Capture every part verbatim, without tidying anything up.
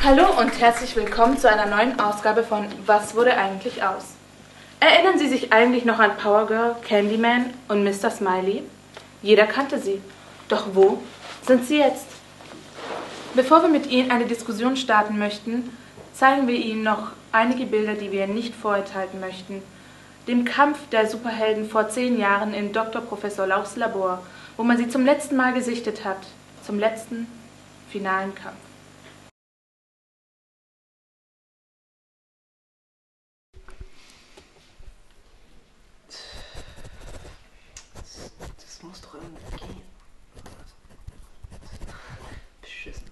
Hallo und herzlich willkommen zu einer neuen Ausgabe von Was wurde eigentlich aus? Erinnern Sie sich eigentlich noch an Power Girl, Candyman und Mister Smiley? Jeder kannte sie. Doch wo sind sie jetzt? Bevor wir mit Ihnen eine Diskussion starten möchten, zeigen wir Ihnen noch einige Bilder, die wir nicht vorenthalten möchten. Dem Kampf der Superhelden vor zehn Jahren in Doktor Professor Lauchs Labor, wo man sie zum letzten Mal gesichtet hat, zum letzten finalen Kampf. Das muss doch irgendwie gehen. Beschissen.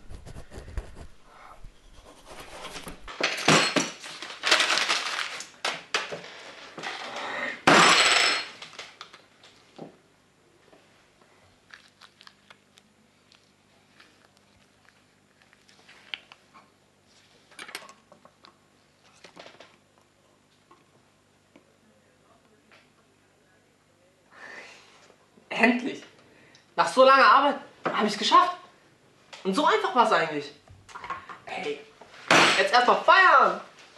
Endlich! Nach so langer Arbeit habe ich es geschafft. Und so einfach war es eigentlich. Hey, jetzt erstmal feiern!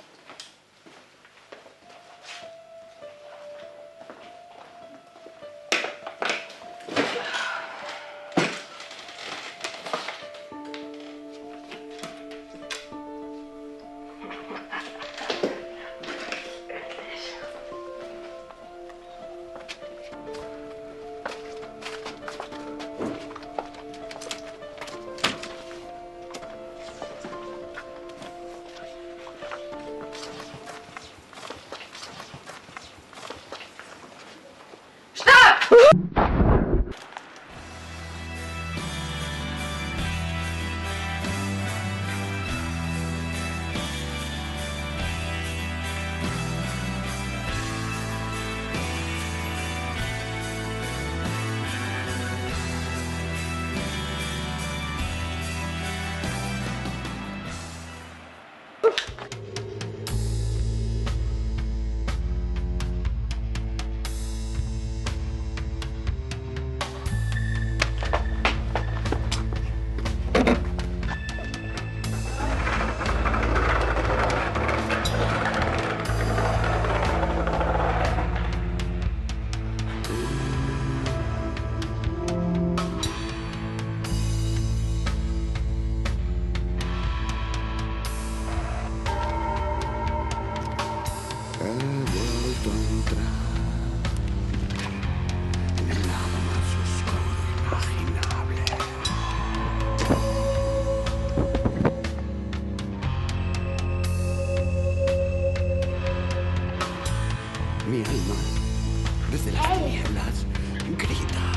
Mi alma, desde las tinieblas, grita.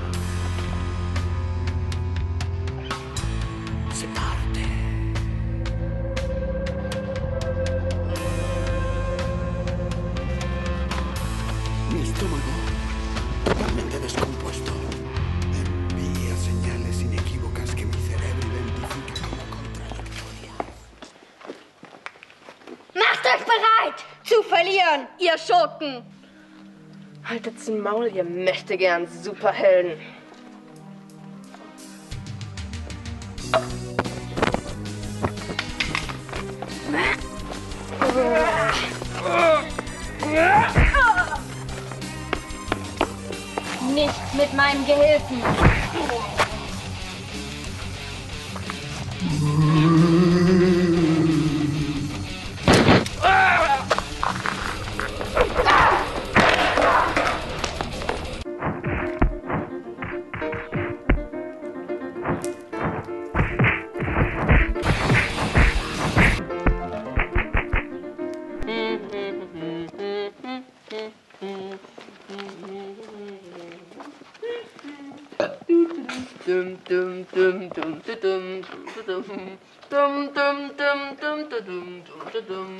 Se parte. Mi estómago, totalmente descompuesto, envía señales inequívocas que mi cerebro identifica como contradictorias. Macht euch bereit zu verlieren, ihr Schurken! Haltet's den Maul, ihr mächtegern Superhelden. Nicht mit meinem Gehilfen! Dum dum dum dum dum dum dum dum dum dum dum dum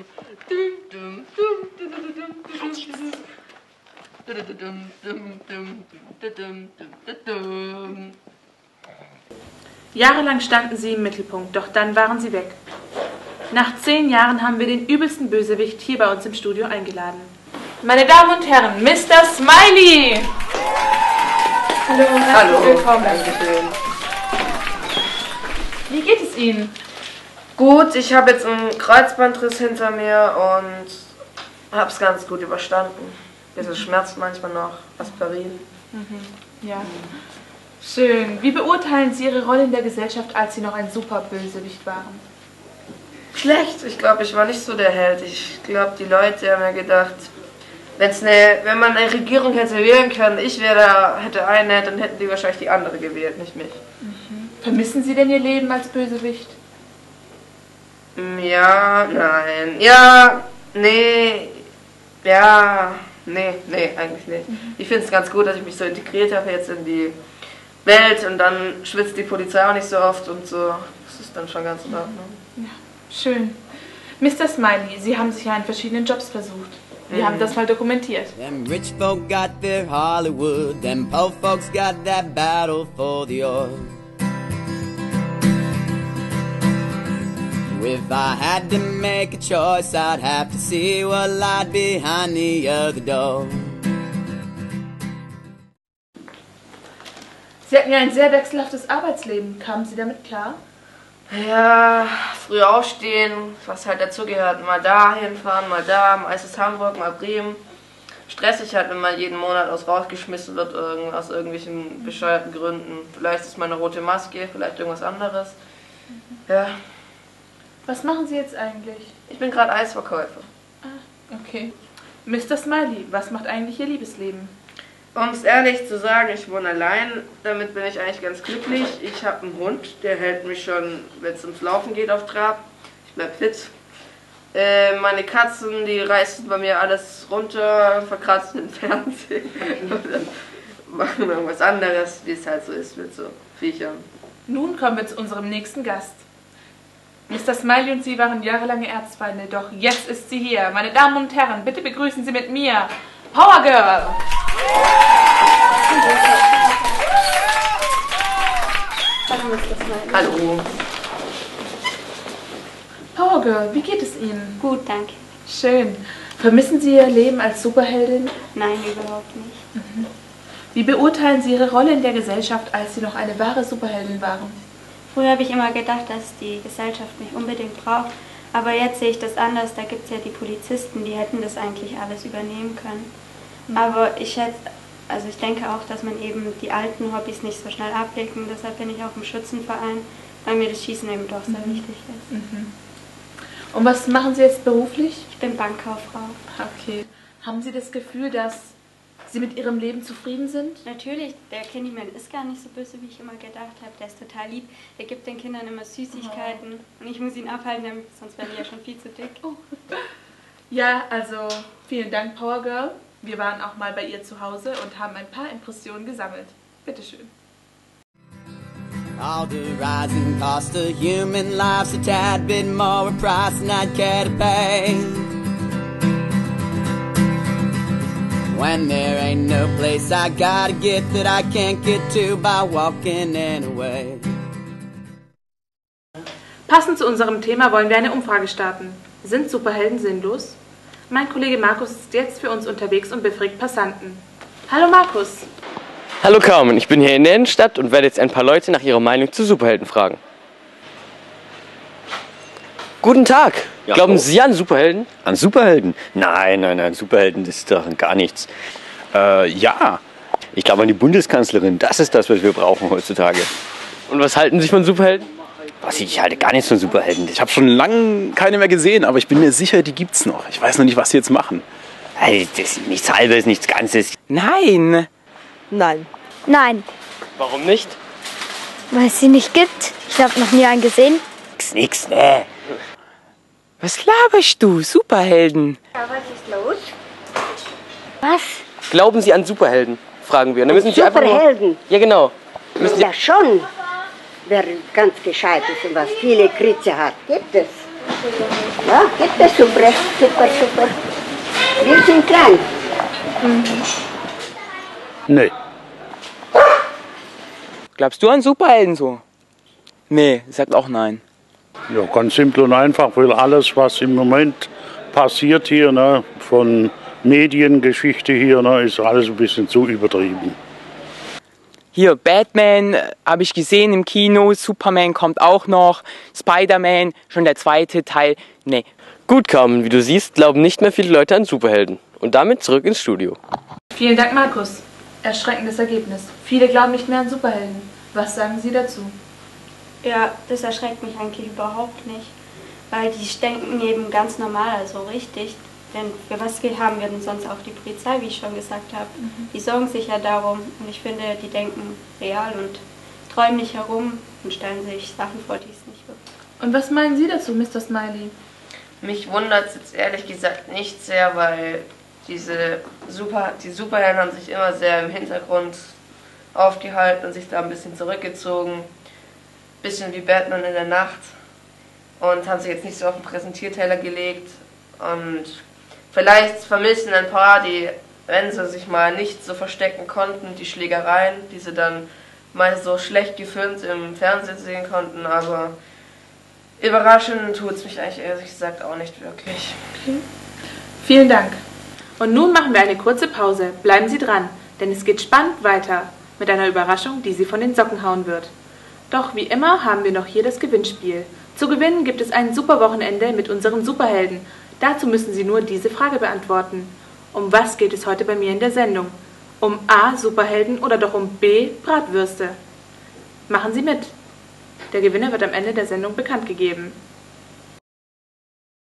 dum. Jahrelang standen sie im Mittelpunkt, doch dann waren sie weg. Nach zehn Jahren haben wir den übelsten Bösewicht hier bei uns im Studio eingeladen. Meine Damen und Herren, Mister Smiley! Hallo und herzlich Hallo, willkommen. Dankeschön. Wie geht es Ihnen? Gut, ich habe jetzt einen Kreuzbandriss hinter mir und habe es ganz gut überstanden. Es schmerzt manchmal noch, Aspirin. Mhm. Ja. Schön. Wie beurteilen Sie Ihre Rolle in der Gesellschaft, als Sie noch ein Superbösewicht waren? Schlecht. Ich glaube, ich war nicht so der Held. Ich glaube, die Leute haben mir gedacht, wenn's ne, wenn man eine Regierung hätte wählen können, ich wäre da, hätte eine, dann hätten die wahrscheinlich die andere gewählt, nicht mich. Mhm. Vermissen Sie denn Ihr Leben als Bösewicht? Ja, nein. Ja, nee, ja, nee, nee, eigentlich nicht. Mhm. Ich finde es ganz gut, dass ich mich so integriert habe jetzt in die Welt und dann schwitzt die Polizei auch nicht so oft und so. Das ist dann schon ganz in Ordnung. Ja, schön. Mister Smiley, Sie haben sich ja in verschiedenen Jobs versucht. Wir mhm. haben das mal dokumentiert. Them rich folk got their Hollywood, them poor folks got that battle for the oil. If I had to make a choice, I'd have to see what lied behind the other door. Sie hatten ja ein sehr wechselhaftes Arbeitsleben. Kamen Sie damit klar? Ja, früh aufstehen, was halt dazugehört. Mal da hinfahren, mal da, mal ist es Hamburg, mal Bremen. Stressig halt, wenn man jeden Monat aus rausgeschmissen wird, aus irgendwelchen bescheuerten Gründen. Vielleicht ist mal eine rote Maske, vielleicht irgendwas anderes. Ja. Was machen Sie jetzt eigentlich? Ich bin gerade Eisverkäufer. Ah, okay. Mister Smiley, was macht eigentlich Ihr Liebesleben? Um es ehrlich zu sagen, ich wohne allein. Damit bin ich eigentlich ganz glücklich. Ich habe einen Hund, der hält mich schon, wenn es ums Laufen geht, auf Trab. Ich bleib fit. Äh, meine Katzen, die reißen bei mir alles runter, verkratzen den Fernsehen. Oder machen irgendwas anderes, wie es halt so ist mit so Viechern. Nun kommen wir zu unserem nächsten Gast. Mister Smiley und Sie waren jahrelange Erzfeinde, doch jetzt ist sie hier. Meine Damen und Herren, bitte begrüßen Sie mit mir Power Girl! Hallo. Power Girl, wie geht es Ihnen? Gut, danke. Schön. Vermissen Sie Ihr Leben als Superheldin? Nein, überhaupt nicht. Mhm. Wie beurteilen Sie Ihre Rolle in der Gesellschaft, als Sie noch eine wahre Superheldin waren? Früher habe ich immer gedacht, dass die Gesellschaft mich unbedingt braucht, aber jetzt sehe ich das anders. Da gibt es ja die Polizisten, die hätten das eigentlich alles übernehmen können. Mhm. Aber ich schätze, also ich denke auch, dass man eben die alten Hobbys nicht so schnell ablegen. Deshalb bin ich auch im Schützenverein, weil mir das Schießen eben doch sehr mhm. wichtig ist. Mhm. Und was machen Sie jetzt beruflich? Ich bin Bankkauffrau. Okay. Haben Sie das Gefühl, dass Sie mit Ihrem Leben zufrieden sind? Natürlich, der Candyman ist gar nicht so böse, wie ich immer gedacht habe. Der ist total lieb. Er gibt den Kindern immer Süßigkeiten. Oh. Und ich muss ihn abhalten, sonst wären die ja schon viel zu dick. Oh. Ja, also vielen Dank, Power Girl. Wir waren auch mal bei ihr zu Hause und haben ein paar Impressionen gesammelt. Bitteschön. All the rising cost of human life's a tad bit more a price than I'd care to pay. When there ain't no place I gotta get that I can't get to by walking anyway. Passend zu unserem Thema wollen wir eine Umfrage starten. Sind Superhelden sinnlos? Mein Kollege Markus ist jetzt für uns unterwegs und befragt Passanten. Hallo Markus. Hallo Carmen, ich bin hier in der Innenstadt und werde jetzt ein paar Leute nach ihrer Meinung zu Superhelden fragen. Guten Tag. Ja, Glauben oh. Sie an Superhelden? An Superhelden? Nein, nein, nein, Superhelden, das ist doch gar nichts. Äh, ja. Ich glaube an die Bundeskanzlerin, das ist das, was wir brauchen heutzutage. Und was halten Sie von Superhelden? Was, ich halte gar nichts von Superhelden. Ich habe schon lange keine mehr gesehen, aber ich bin mir sicher, die gibt's noch. Ich weiß noch nicht, was sie jetzt machen. Hey, das ist nichts Halbes, nichts Ganzes. Nein. Nein. Nein. Warum nicht? Weil es sie nicht gibt. Ich habe noch nie einen gesehen. Nix, nix, ne. Was laberst du? Superhelden. Ja, was ist los? Was? Glauben Sie an Superhelden? Fragen wir. Und dann müssen Sie Superhelden? Einfach nur, ja, genau. Müssen ja, schon. Wer ganz gescheit ist und was viele Kritze hat, gibt es. Ja, gibt es super, super, super. Wir sind klein. Mhm. Nee. Glaubst du an Superhelden so? Nee, sagt auch nein. Ja, ganz simpel und einfach, weil alles, was im Moment passiert hier, ne, von Mediengeschichte hier, ne, ist alles ein bisschen zu übertrieben. Hier, Batman äh, habe ich gesehen im Kino, Superman kommt auch noch, Spider-Man, schon der zweite Teil. Nee. Gut, Carmen, wie du siehst, glauben nicht mehr viele Leute an Superhelden. Und damit zurück ins Studio. Vielen Dank, Markus. Erschreckendes Ergebnis. Viele glauben nicht mehr an Superhelden. Was sagen Sie dazu? Ja, das erschreckt mich eigentlich überhaupt nicht. Weil die denken eben ganz normal, also richtig. Denn für was haben wir denn sonst auch die Polizei, wie ich schon gesagt habe? Mhm. Die sorgen sich ja darum. Und ich finde, die denken real und träumen nicht herum und stellen sich Sachen vor, die es nicht gibt. Und was meinen Sie dazu, Mister Smiley? Mich wundert es jetzt ehrlich gesagt nicht sehr, weil diese Super, die Superhelden haben sich immer sehr im Hintergrund aufgehalten und sich da ein bisschen zurückgezogen. Bisschen wie Batman in der Nacht. Und haben sich jetzt nicht so auf den Präsentierteller gelegt. Und vielleicht vermissen ein paar, die, wenn sie sich mal nicht so verstecken konnten, die Schlägereien, die sie dann mal so schlecht gefilmt im Fernsehen sehen konnten. Aber überraschend tut es mich eigentlich ehrlich gesagt auch nicht wirklich. Okay. Vielen Dank. Und nun machen wir eine kurze Pause. Bleiben Sie dran, denn es geht spannend weiter mit einer Überraschung, die Sie von den Socken hauen wird. Doch wie immer haben wir noch hier das Gewinnspiel. Zu gewinnen gibt es ein super Wochenende mit unseren Superhelden. Dazu müssen Sie nur diese Frage beantworten. Um was geht es heute bei mir in der Sendung? Um A. Superhelden oder doch um B. Bratwürste? Machen Sie mit. Der Gewinner wird am Ende der Sendung bekannt gegeben.